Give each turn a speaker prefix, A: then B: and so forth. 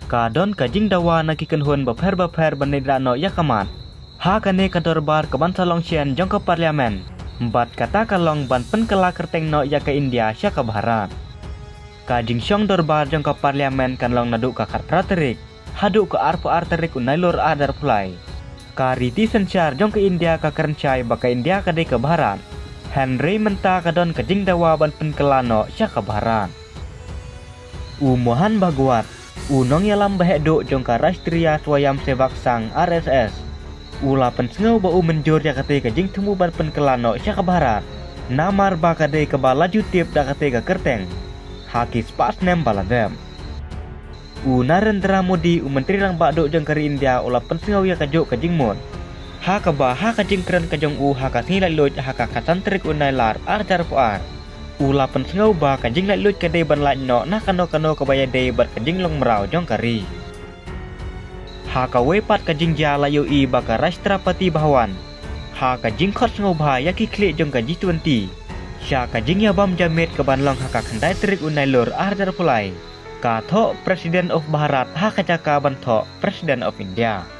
A: Kadon kajing dawa nakikan hun baper banidra no yakamat. Ha kane kantor bar kaban salong sian jong ke parliamen. Bat kata kalong ban penkela kerteng no ya ke India sya ke Bharat. Kajing syong dorbar jong ke parliamen kan long naduk ke karpraterik. Haduk ke arpu arterik unailur adar pulai. Kariti sensyar jong ke India ke kerencai baka India kade ke Bharat. Henry menta kadon kajing dawa ban penkela no sya ke Bharat. Mohan Bhagwat Unong yalam bahek duk jongka Rashtriya Swayam Sevak Sang RSS. Ula pensengau bau menjur ya kate kajing temu ban penkelano syak Bharat. Namar ba kade ke balaju tip da kate ke kerteng. Hakis pas nem baladem. Narendra Modi menteri rang bak duk jongkari India ula pensengau ya kajuk kajing mun. Ha kajing keren kajong ha kasnilai luj ha kasantrik unailar arjar puar. Ula pensengau ba kajing lai lut kadai ban lai no na kano kebaya day bat kajing long merau jong kari. Ha ka wepat kajing ja layu I baka Rashtrapati Bhawan. Ha kajing khot sengau ba yaki klik jong ka G20. Sya kajing ya bam jamit ke ban long ha ka kandai terik unai lur arjar pulai. Ka thok President of Bharat ha kajaka ban thok President of India.